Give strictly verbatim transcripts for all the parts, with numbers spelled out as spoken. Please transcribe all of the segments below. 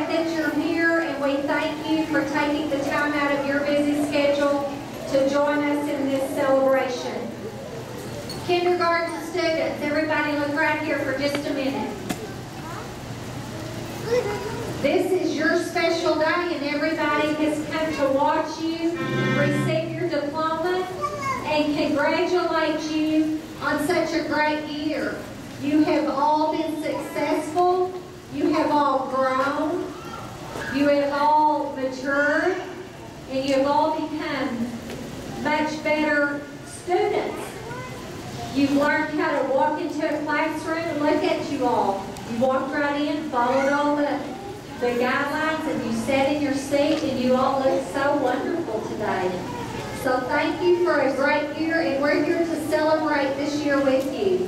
that you're here, and we thank you for taking the time out of your busy schedule to join us in this celebration. Kindergarten students, everybody look right here for just a minute. This is your special day, and everybody has come to watch you receive your diploma and congratulate you on such a great year. You have all been successful, you have all grown, you have all matured, and you have all become much better students. You've learned how to walk into a classroom, and look at you all. You walked right in, followed all the, the guidelines, and you sat in your seat, and you all look so wonderful today. So thank you for a great year, and we're here to celebrate this year with you.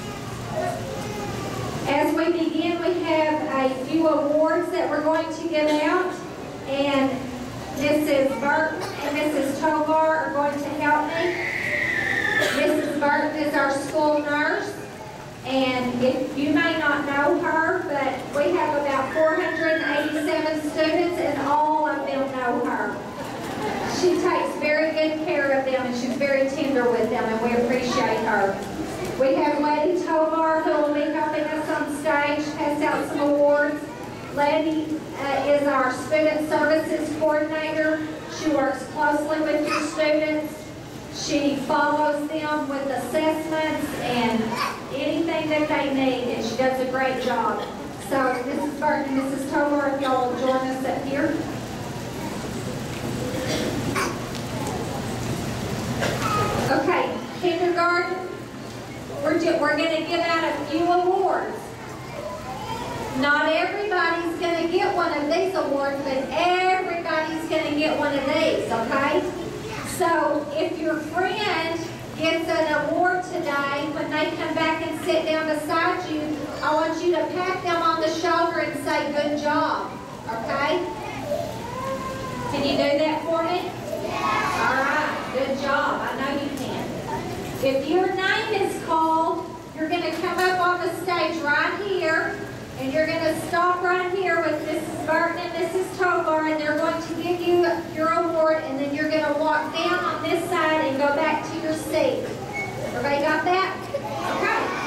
As we begin, we have a few awards that we're going to give out, and Missus Burton and Missus Tovar are going to help me. Missus Burton is our school nurse, and if you may not know her, but we have about four hundred eighty-seven students, and all of them know her. She takes very good care of them, and she's very tender with them, and we appreciate her. We have Lady Tovar, who will be helping us on stage, pass out some awards. Lady uh, is our student services coordinator. She works closely with your students. She follows them with assessments and anything that they need, and she does a great job. So Missus Burton and Missus Tovar, if y'all will join us up here. Okay, kindergarten, we're, we're going to give out a few awards. Not everybody's going to get one of these awards, but everybody's going to get one of these, okay? So if your friend gets an award today, when they come back and sit down beside you, I want you to pat them on the shoulder and say, good job, okay? Can you do that for me? Yeah. All right, good job. I know you can. If your name is called, you're going to come up on the stage right here, and you're going to stop right here with Missus Burton and Missus Tovar, and they're going to give you your award, and then you're going to walk down on this side and go back to your seat. Everybody got that? Okay.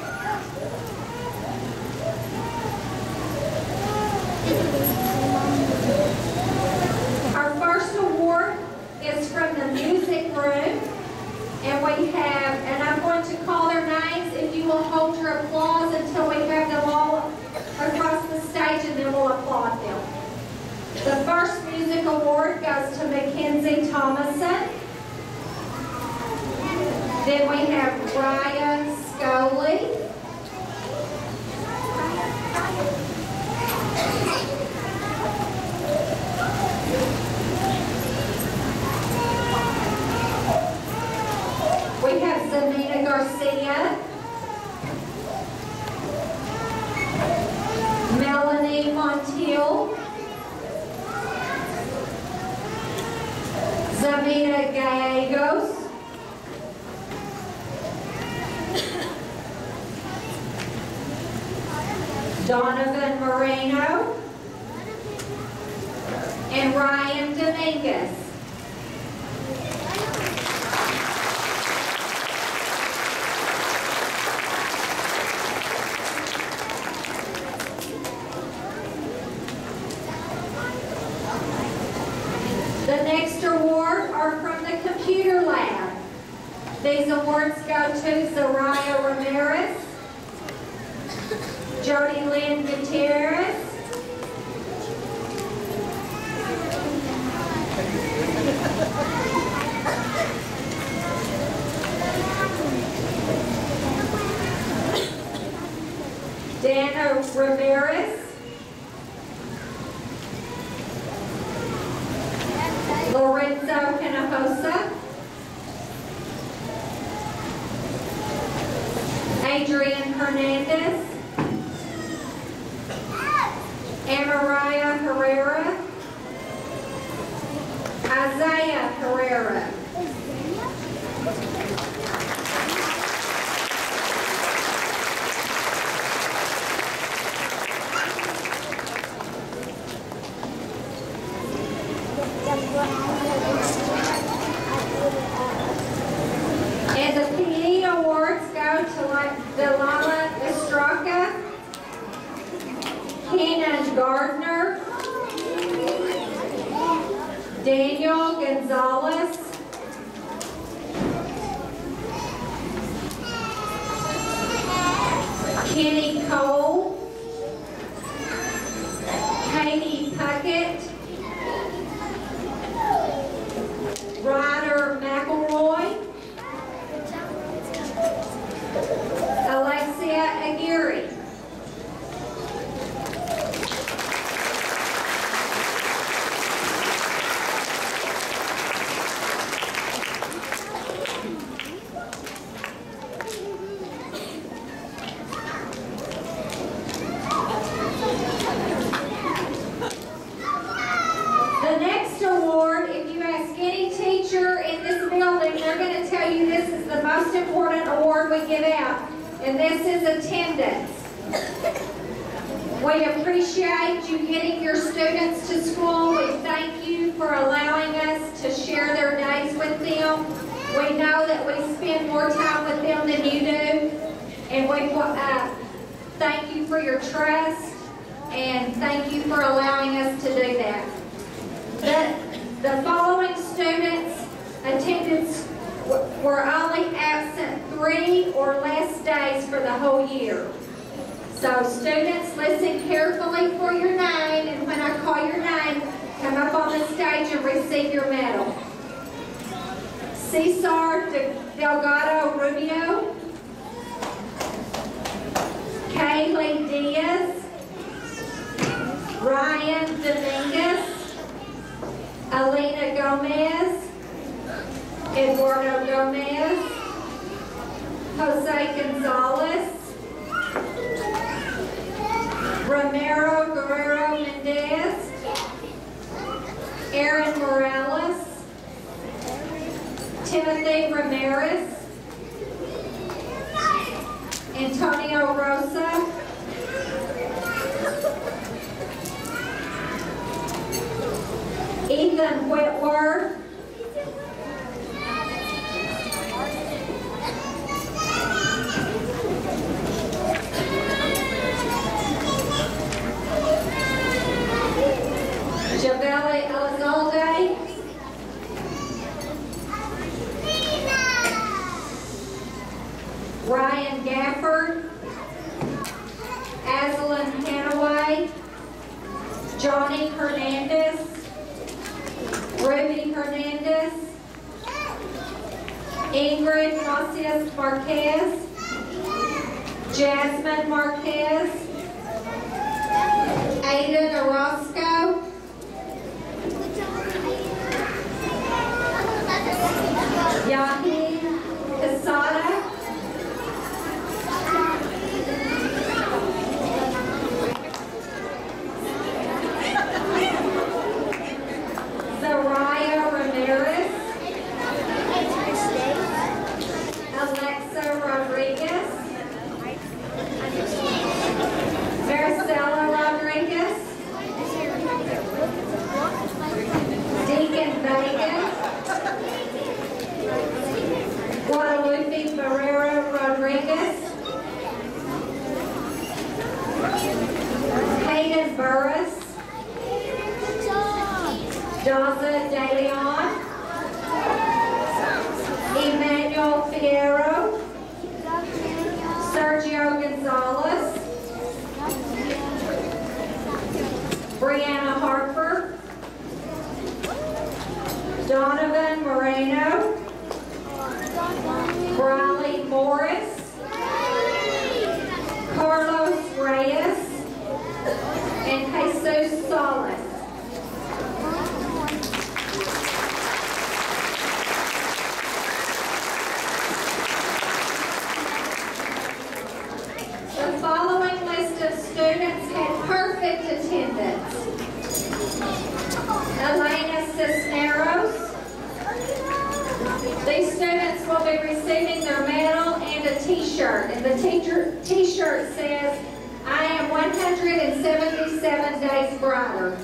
Our first award is from the music room, and we have, and I'm going to call their names. If you will hold your applause until we have them all across the stage, and then we'll applaud them. The first music award goes to Mackenzie Thomason. Then we have Raya Scully. We have Zamina Garcia. Melanie Montiel. Zamina Gallegos. Donovan Moreno. And Ryan Dominguez. The next award are from the computer lab. These awards go to Zariah Ramirez, Jody Lynn Gutierrez, Dana Ramirez, Lorenzo Hinojosa, Adrian Hernandez, Amariah Herrera, Isaiah Herrera. Gardner, Daniel Gonzalez, Kenny Cole, Katie Puckett, Ryder McElroy, Alexia Aguirre. The next award, if you ask any teacher in this building, they're going to tell you this is the most important award we give out, and this is attendance. We appreciate you getting your students to school. We thank you for allowing us to share their days with them. We know that we spend more time with them than you do, and we uh, thank you for your trust, and thank you for allowing us to do that. The, the following students' attendance were only absent three or less days for the whole year. So students, listen carefully for your name, and when I call your name, come up on the stage and receive your medal. Cesar Delgado Rubio, Kaylee Diaz, Ryan Dominguez, Alina Gomez, Eduardo Gomez, Jose Gonzalez, Romero Guerrero Mendez, Aaron Morales, Timothy Ramirez, Antonio Rosa, Ethan Whitworth, Javelle Elizalde, Ryan Gafford, Aslan Hanaway, Johnny Hernandez, Ruby Hernandez, Ingrid Macias Marquez, Jasmine Marquez, Aiden Orozco, Yahi Casada, Zariah Ramirez, Alexa Rodriguez, Maricela Rodriguez, Deacon Vega, Guadalupe Ferrero Rodriguez, Hayden Burris, Daza De Leon, Emmanuel Fierro, Sergio Gonzalez, Brianna Harper, Donovan Moreno, Briley Morris, Carlos Reyes, and Jesus Solis. The following list of students had perfect attendance. Elena Cisneros. These students will be receiving their medal and a t-shirt. And the teacher t-shirt says, I am one hundred seventy-seven days brighter.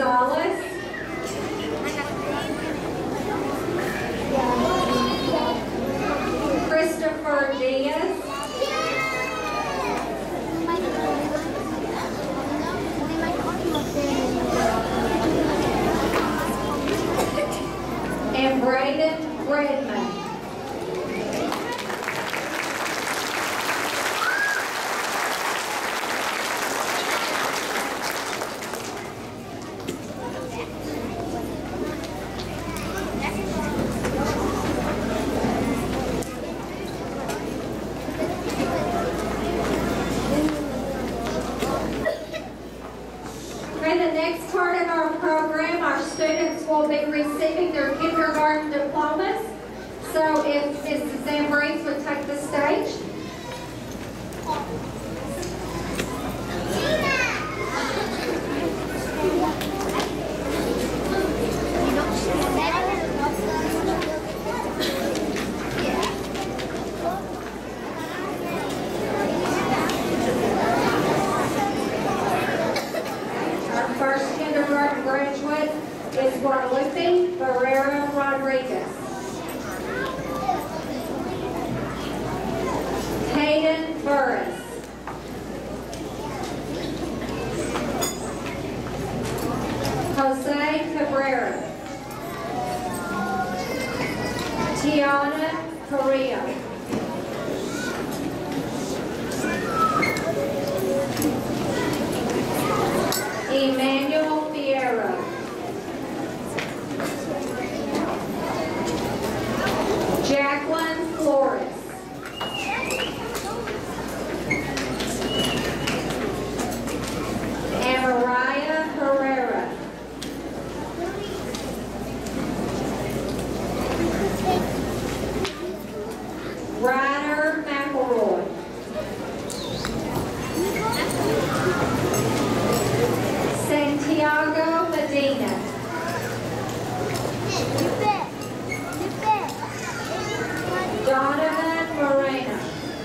Gonzalez, Christopher Diaz, and Braden Redmond. Will be receiving their kindergarten diplomas. So if Missus Ambrose would take the stage. Our first kindergarten graduate is Guadalupe Barrera Rodriguez. Hayden Burris. Jose Cabrera. Tiana Correa. Emmanuel Fierro. Jacqueline Flores. And Mariah Herrera. Ryder McElroy. Santiago Medina. Donovan Moreno.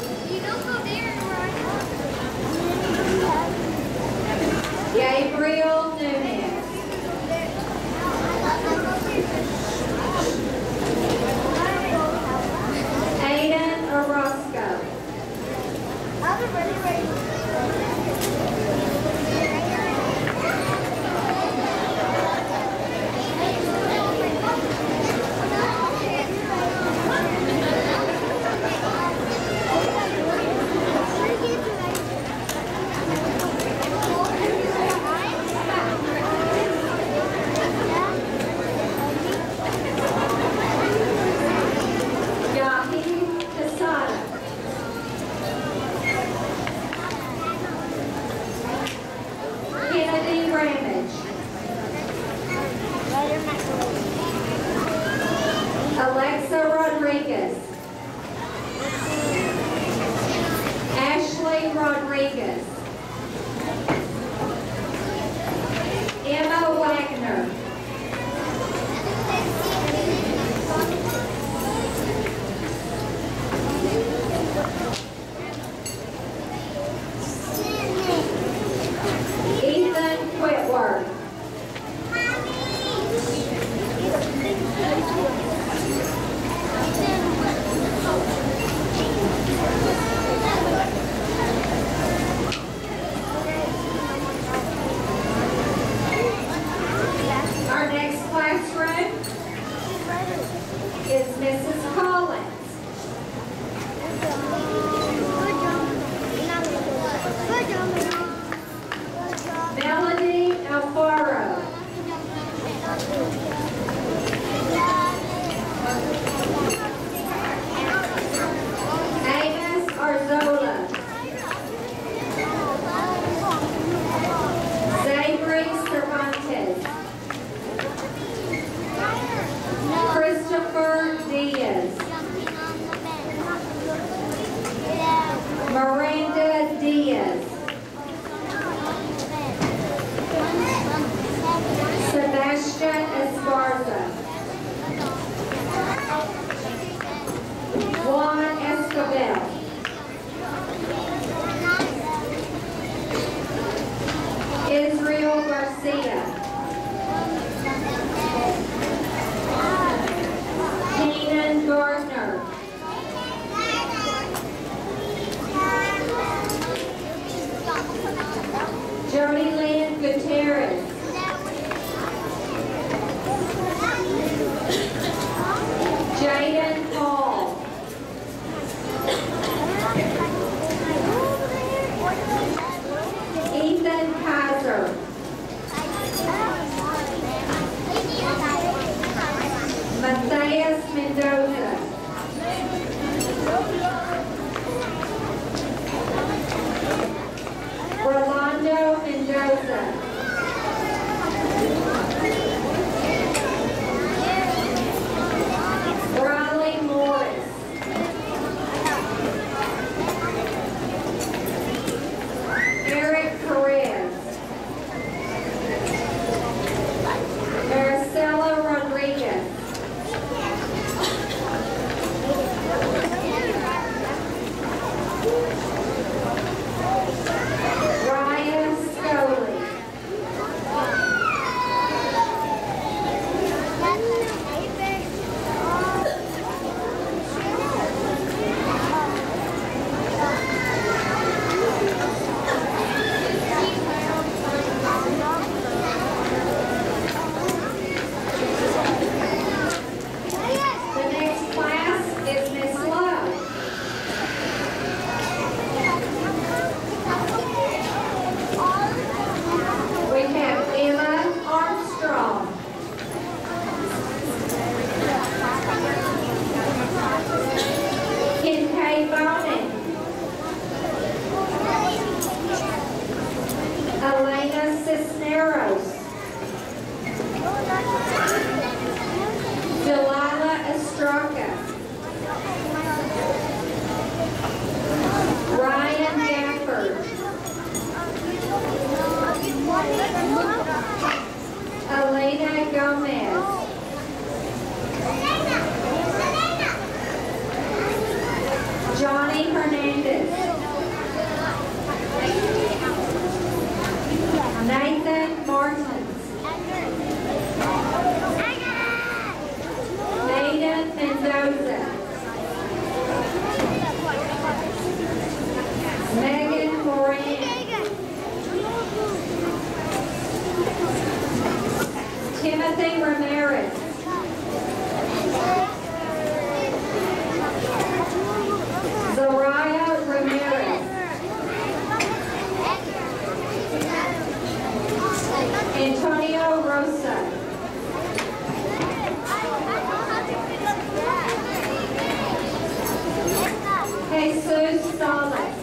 Gabriel Nunez. Aiden Orozco. Timothy Ramirez. Zariah Ramirez. Antonio Rosa. Jesus Salas.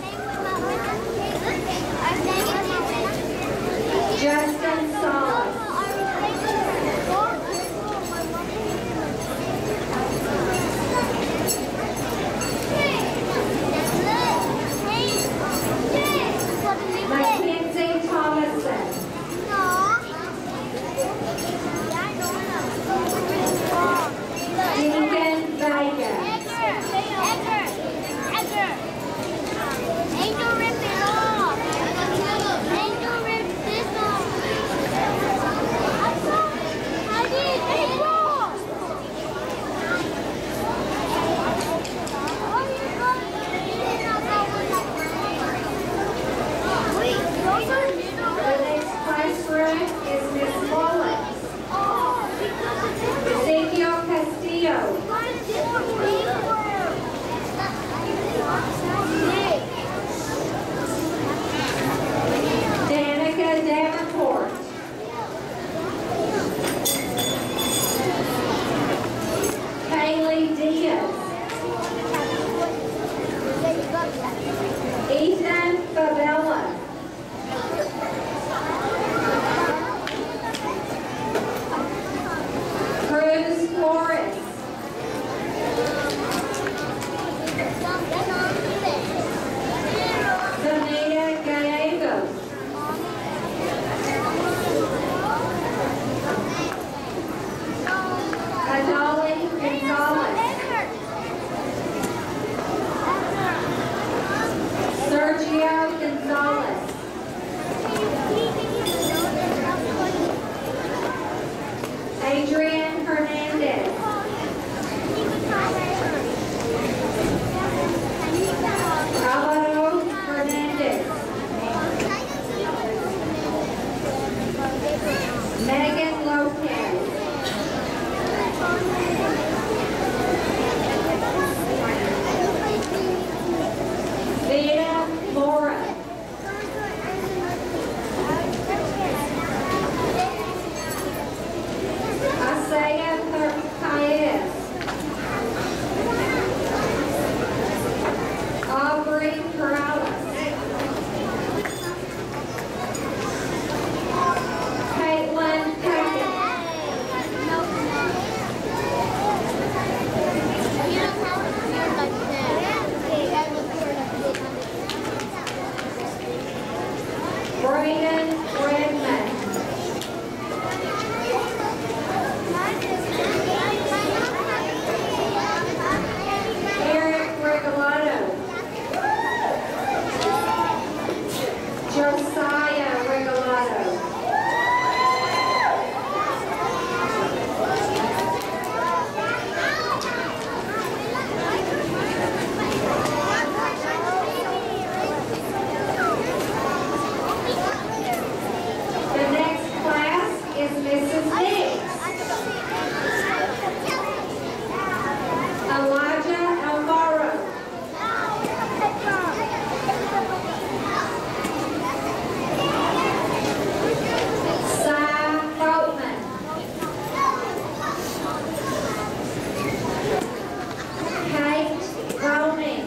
Justin Salas. Mackenzie Thomason. Deacon Vega. The next classroom is Miss Mullins. Ezekiel Castillo. Danica Davenport. Kaylee Diaz. Ethan Favela. Cruz Flores. Zanita Gallegos. Adali Gonzalez. Sergio Gonzalez. Adrian Hernandez. Alvaro Hernandez. Megan Lopez. Vita Mora. Isaiah Paez. Aubrey Corrales. Caitlin Peckett. Brayden Redman. Eric Regalado. Josiah Regalado. The next class is Missus Nix. Elijah Alvaro. Cy Boatman. Kate Rooney.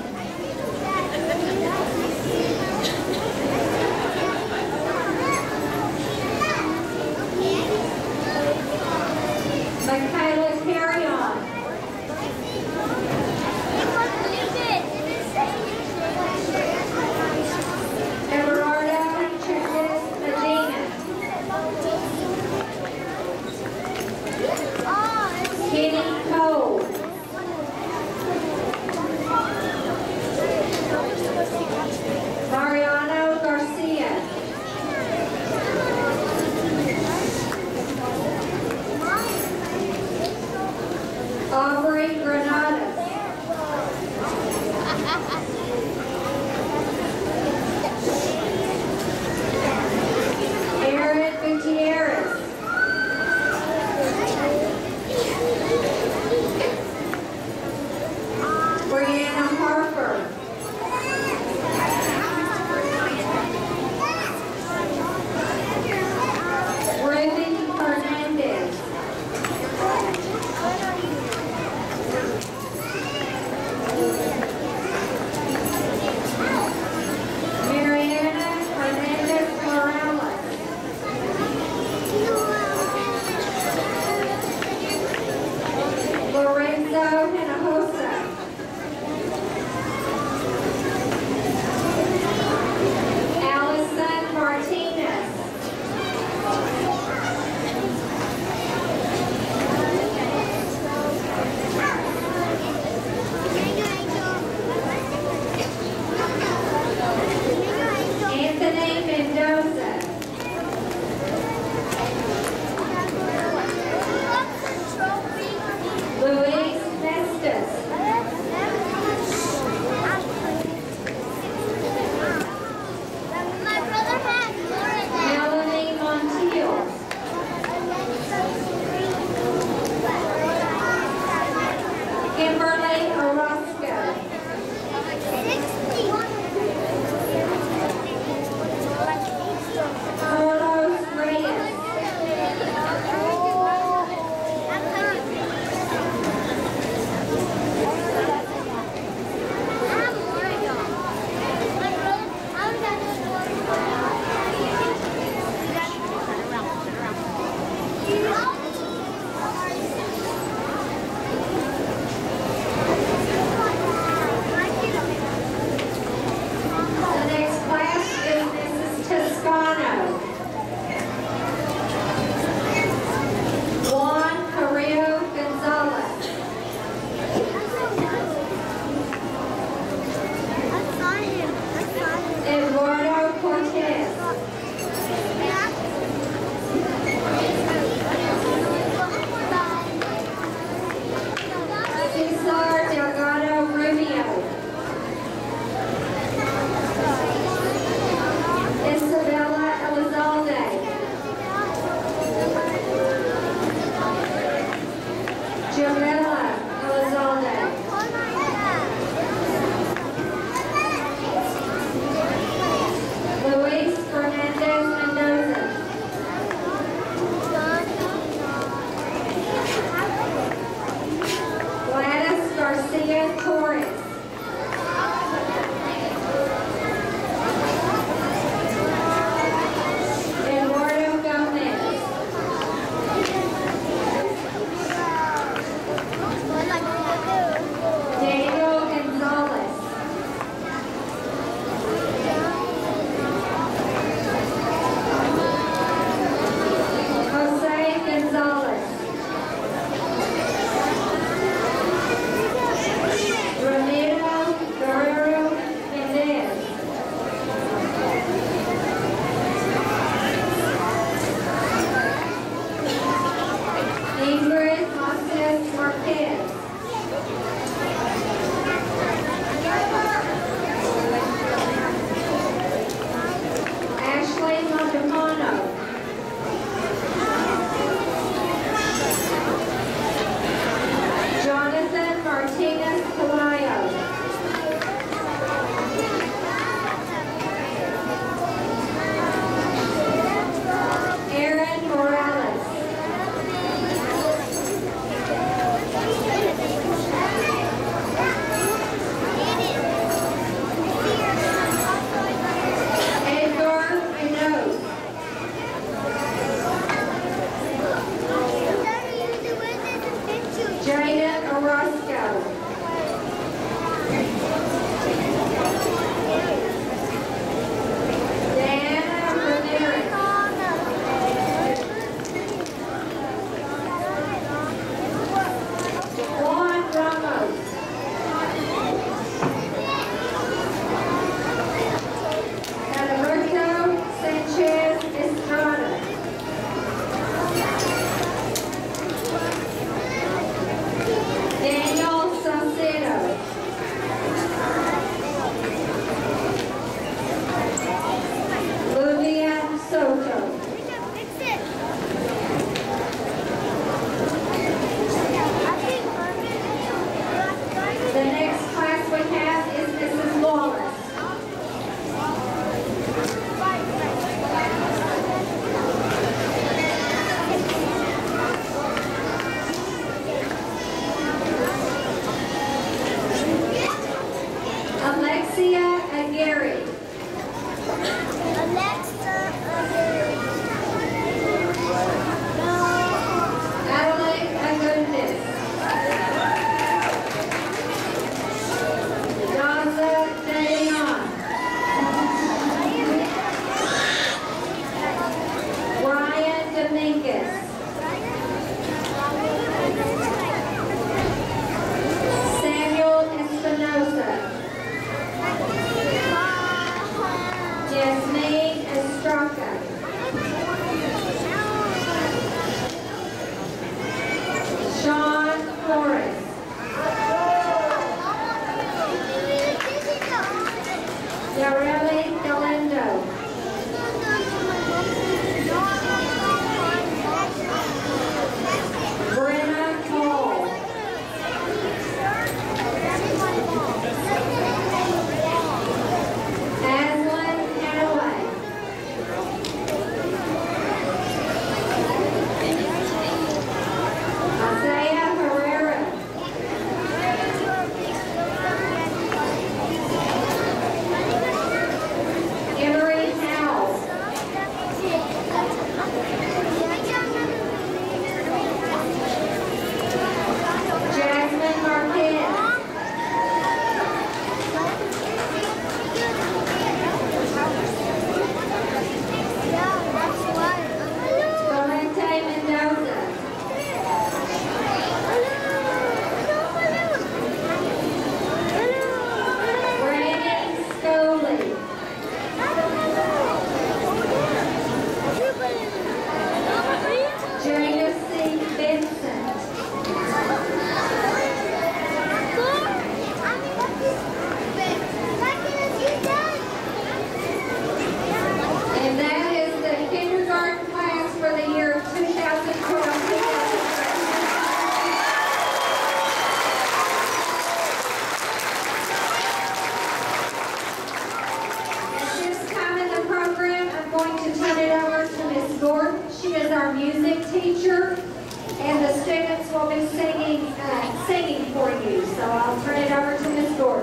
students will be singing, uh, singing for you. So I'll turn it over to Miz Gordon.